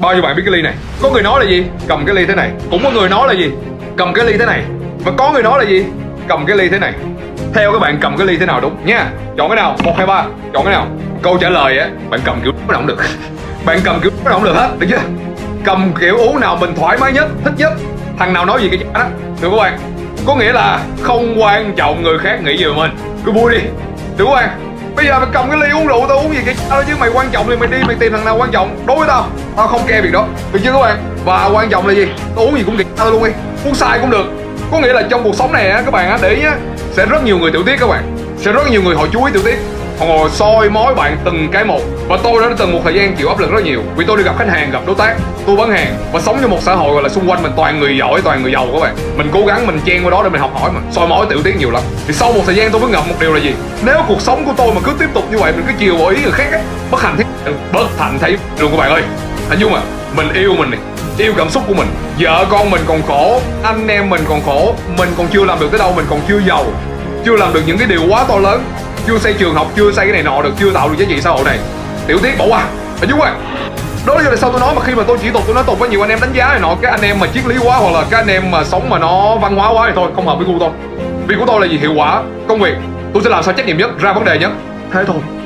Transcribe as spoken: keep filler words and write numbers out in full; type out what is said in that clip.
Bao nhiêu bạn biết cái ly này? Có người nói là gì? Cầm cái ly thế này. Cũng có người nói là gì? Cầm cái ly thế này. Và có người nói là gì? Cầm cái ly thế này. Theo các bạn cầm cái ly thế nào đúng nha? Chọn cái nào? Một hay ba? Chọn cái nào? Câu trả lời á, bạn cầm kiểu nó không được. Bạn cầm kiểu nó không được hết, được chưa? Cầm kiểu uống nào mình thoải mái nhất, thích nhất. Thằng nào nói gì cái chả đó, được các bạn? Có nghĩa là không quan trọng người khác nghĩ gì về mình, cứ vui đi, được các bạn? Bây giờ mày cầm cái ly uống rượu, tao uống gì cái đó chứ mày quan trọng thì mày đi mày tìm thằng nào quan trọng. Đối với tao, tao không care việc đó, được chưa các bạn? Và quan trọng là gì? Tao uống gì cũng kệ tao luôn đi, uống sai cũng được. Có nghĩa là trong cuộc sống này á, các bạn á, để ý á, sẽ rất nhiều người tiểu tiết các bạn, sẽ rất nhiều người họ chú ý tiểu tiết, họ ngồi soi mói bạn từng cái một. Và tôi đã từng một thời gian chịu áp lực rất nhiều vì tôi đi gặp khách hàng, gặp đối tác, tôi bán hàng và sống trong một xã hội gọi là xung quanh mình toàn người giỏi, toàn người giàu các bạn. Mình cố gắng mình chen qua đó để mình học hỏi mà soi mói tiểu tiết nhiều lắm. Thì sau một thời gian tôi mới ngậm một điều là gì? Nếu cuộc sống của tôi mà cứ tiếp tục như vậy, mình cứ chiều vào ý người khác á, bất hạnh thấy bất hạnh thấy luôn các bạn ơi. Hình dung mà mình yêu mình này, yêu cảm xúc của mình, vợ con mình còn khổ, anh em mình còn khổ, mình còn chưa làm được tới đâu, mình còn chưa giàu, chưa làm được những cái điều quá to lớn, chưa xây trường học, chưa xây cái này nọ được, chưa tạo được giá trị xã hội này. Tiểu tiết bỏ qua, ở dưới à. Đó là lý do tại sao tôi nói mà khi mà tôi chỉ tục tôi nói tục với nhiều anh em đánh giá này nọ, cái anh em mà triết lý quá hoặc là cái anh em mà sống mà nó văn hóa quá thì thôi không hợp với gu tôi. Vì của tôi là gì? Hiệu quả, công việc, tôi sẽ làm sao trách nhiệm nhất, ra vấn đề nhất, thế thôi.